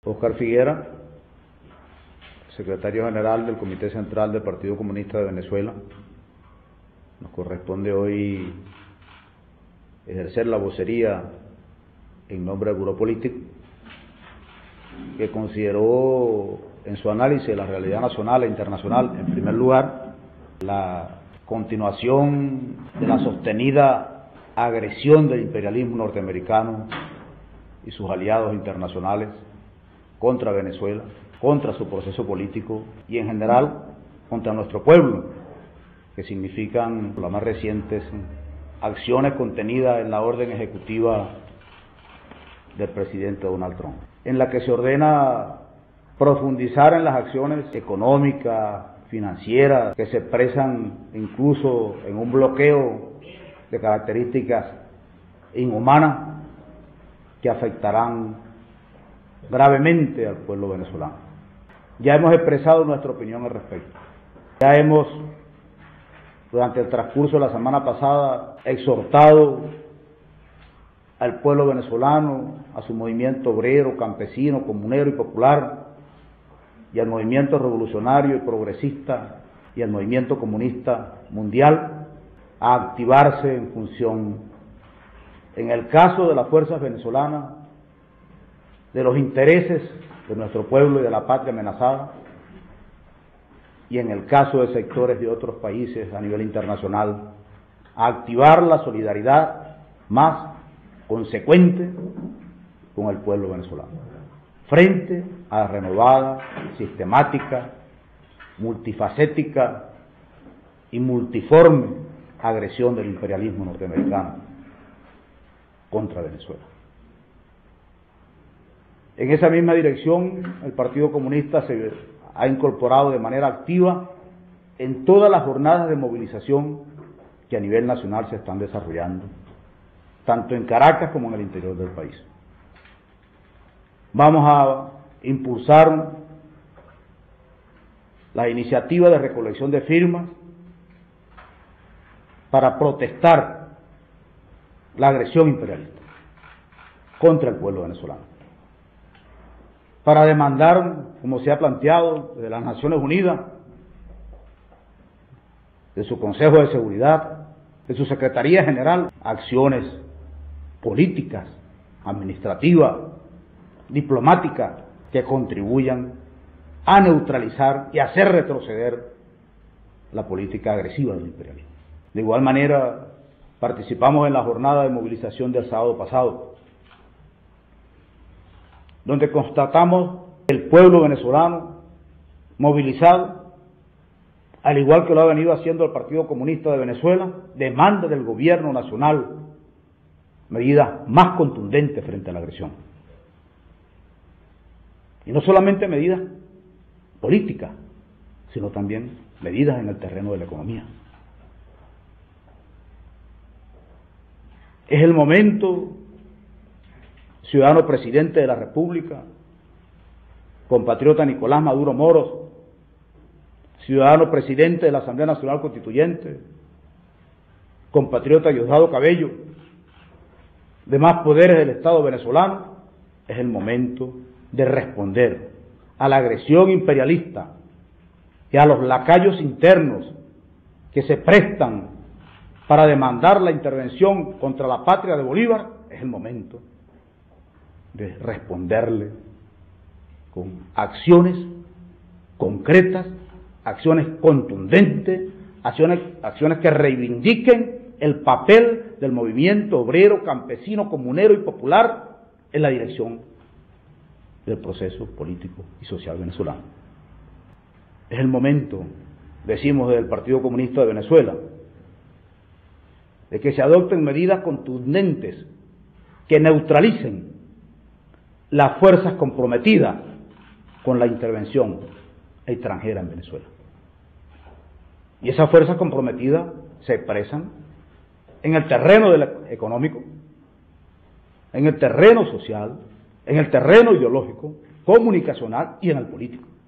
Oscar Figuera, secretario general del Comité Central del Partido Comunista de Venezuela. Nos corresponde hoy ejercer la vocería en nombre del Buró Político, que consideró en su análisis de la realidad nacional e internacional, en primer lugar, la continuación de la sostenida agresión del imperialismo norteamericano y sus aliados internacionales contra Venezuela, contra su proceso político y en general contra nuestro pueblo, que significan las más recientes acciones contenidas en la orden ejecutiva del presidente Donald Trump, en la que se ordena profundizar en las acciones económicas, financieras, que se expresan incluso en un bloqueo de características inhumanas que afectarán gravemente al pueblo venezolano. Ya hemos expresado nuestra opinión al respecto. Ya hemos, durante el transcurso de la semana pasada, exhortado al pueblo venezolano, a su movimiento obrero, campesino, comunero y popular, y al movimiento revolucionario y progresista y al movimiento comunista mundial, a activarse en función, en el caso de las fuerzas venezolanas, de los intereses de nuestro pueblo y de la patria amenazada, y en el caso de sectores de otros países a nivel internacional, a activar la solidaridad más consecuente con el pueblo venezolano, frente a la renovada, sistemática, multifacética y multiforme agresión del imperialismo norteamericano contra Venezuela. En esa misma dirección, el Partido Comunista se ha incorporado de manera activa en todas las jornadas de movilización que a nivel nacional se están desarrollando, tanto en Caracas como en el interior del país. Vamos a impulsar la iniciativa de recolección de firmas para protestar la agresión imperialista contra el pueblo venezolano, para demandar, como se ha planteado desde las Naciones Unidas, de su Consejo de Seguridad, de su Secretaría General, acciones políticas, administrativas, diplomáticas, que contribuyan a neutralizar y hacer retroceder la política agresiva del imperialismo. De igual manera, participamos en la jornada de movilización del sábado pasado, donde constatamos que el pueblo venezolano movilizado, al igual que lo ha venido haciendo el Partido Comunista de Venezuela, demanda del gobierno nacional medidas más contundentes frente a la agresión. Y no solamente medidas políticas, sino también medidas en el terreno de la economía. Es el momento, ciudadano presidente de la República, compatriota Nicolás Maduro Moros, ciudadano presidente de la Asamblea Nacional Constituyente, compatriota Diosdado Cabello, demás poderes del Estado venezolano, es el momento de responder a la agresión imperialista y a los lacayos internos que se prestan para demandar la intervención contra la patria de Bolívar. Es el momento de responderle con acciones concretas, acciones contundentes, acciones que reivindiquen el papel del movimiento obrero, campesino, comunero y popular en la dirección del proceso político y social venezolano. Es el momento, decimos desde el Partido Comunista de Venezuela, de que se adopten medidas contundentes que neutralicen las fuerzas comprometidas con la intervención extranjera en Venezuela. Y esas fuerzas comprometidas se expresan en el terreno económico, en el terreno social, en el terreno ideológico, comunicacional y en el político.